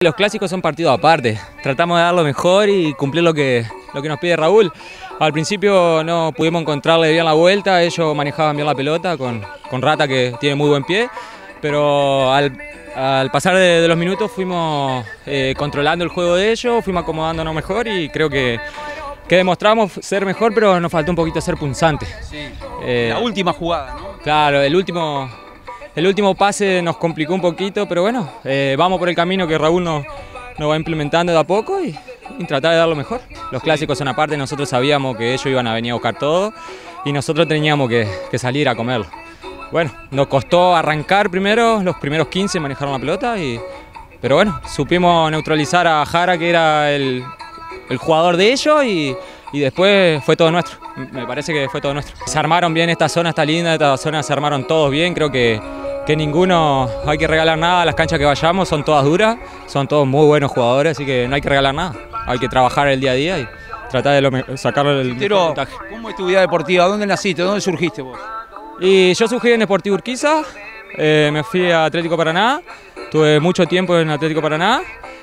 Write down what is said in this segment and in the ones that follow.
Los clásicos son partidos aparte, tratamos de dar lo mejor y cumplir lo que nos pide Raúl. Al principio no pudimos encontrarle bien la vuelta, ellos manejaban bien la pelota con Rata, que tiene muy buen pie, pero al pasar de los minutos fuimos controlando el juego de ellos, fuimos acomodándonos mejor y creo que demostramos ser mejor, pero nos faltó un poquito ser punzantes. Sí. La última jugada, ¿no? Claro, el último pase nos complicó un poquito, pero bueno, vamos por el camino que Raúl nos va implementando de a poco y tratar de dar lo mejor. Los clásicos son aparte, nosotros sabíamos que ellos iban a venir a buscar todo y nosotros teníamos que salir a comerlo. Bueno, nos costó arrancar primero, los primeros 15 manejaron la pelota, pero bueno, supimos neutralizar a Jara, que era el jugador de ellos, y después fue todo nuestro. Me parece que fue todo nuestro. Se armaron bien, esta zona está linda, esta zona se armaron todos bien, creo que ninguno hay que regalar nada, las canchas que vayamos son todas duras, son todos muy buenos jugadores, así que no hay que regalar nada, hay que trabajar el día a día y tratar de sacarle el mejor puntaje. ¿Cómo es tu vida deportiva? ¿Dónde naciste? ¿Dónde surgiste vos? Y yo surgí en Sportivo Urquiza, me fui a Atlético Paraná, tuve mucho tiempo en Atlético Paraná,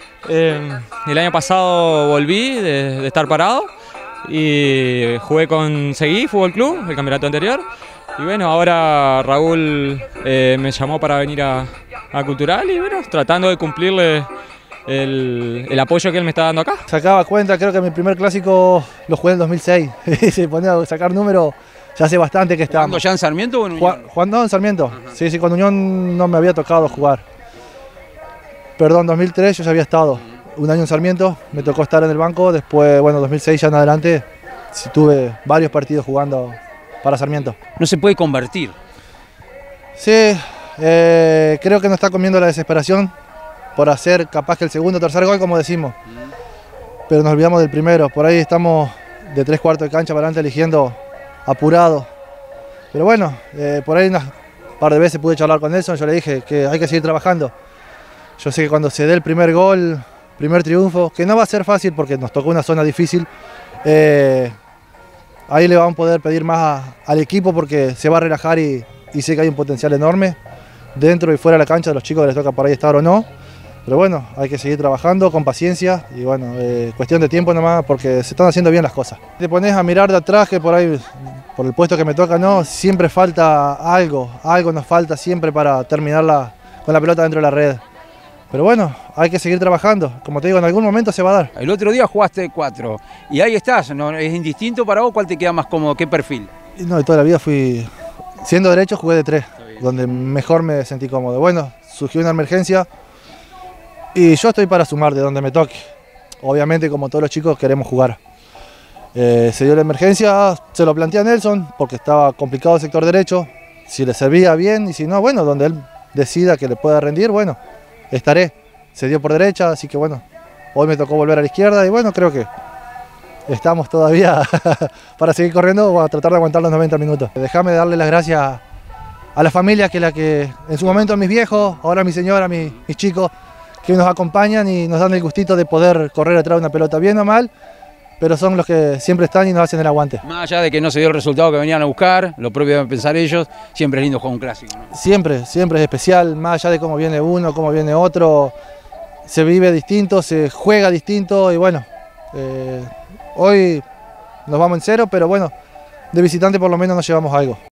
el año pasado volví de estar parado y jugué con Seguí Fútbol Club, el campeonato anterior. Y bueno, ahora Raúl me llamó para venir a Cultural y bueno, tratando de cumplirle el apoyo que él me está dando acá. Sacaba cuenta, creo que mi primer clásico lo jugué en el 2006. Se ponía a sacar números, ya hace bastante que estábamos. ¿Jugando ya en Sarmiento o en Unión? Jugando en Sarmiento. Ajá. Sí, con Unión no me había tocado jugar. Perdón, 2003 yo ya había estado. Un año en Sarmiento, me tocó estar en el banco. Después, bueno, 2006 ya en adelante, sí tuve varios partidos jugando para Sarmiento. No se puede convertir. Sí, creo que nos está comiendo la desesperación por hacer capaz que el segundo o tercer gol, como decimos. Pero nos olvidamos del primero. Por ahí estamos de 3/4 de cancha para adelante eligiendo apurado. Pero bueno, por ahí unas par de veces pude charlar con Nelson, yo le dije que hay que seguir trabajando. Yo sé que cuando se dé el primer gol, primer triunfo, que no va a ser fácil porque nos tocó una zona difícil, ahí le vamos a poder pedir más al equipo porque se va a relajar y sé que hay un potencial enorme dentro y fuera de la cancha de los chicos que les toca por ahí estar o no. Pero bueno, hay que seguir trabajando con paciencia y bueno, cuestión de tiempo nomás porque se están haciendo bien las cosas. Te pones a mirar de atrás que por ahí, por el puesto que me toca, no, siempre falta algo nos falta siempre para terminar con la pelota dentro de la red. Pero bueno, hay que seguir trabajando. Como te digo, en algún momento se va a dar. El otro día jugaste 4 y ahí estás, ¿no? ¿Es indistinto para vos? ¿Cuál te queda más cómodo? ¿Qué perfil? No, y toda la vida fui, siendo derecho, jugué de 3, donde mejor me sentí cómodo. Bueno, surgió una emergencia y yo estoy para sumar de donde me toque. Obviamente, como todos los chicos, queremos jugar. Se dio la emergencia, se lo planteé a Nelson porque estaba complicado el sector derecho. Si le servía bien y si no, bueno, donde él decida que le pueda rendir, bueno, estaré. Se dio por derecha, así que bueno, hoy me tocó volver a la izquierda y bueno, creo que estamos todavía para seguir corriendo o a tratar de aguantar los 90 minutos. Déjame darle las gracias a la familia, que es la que en su momento a mis viejos, ahora a mi señora, a mis chicos, que nos acompañan y nos dan el gustito de poder correr atrás de una pelota bien o mal, pero son los que siempre están y nos hacen el aguante. Más allá de que no se dio el resultado que venían a buscar, lo propio deben pensar ellos, siempre es lindo jugar un clásico, ¿no? Siempre es especial, más allá de cómo viene uno, cómo viene otro, se vive distinto, se juega distinto y bueno, hoy nos vamos en 0, pero bueno, de visitante por lo menos nos llevamos algo.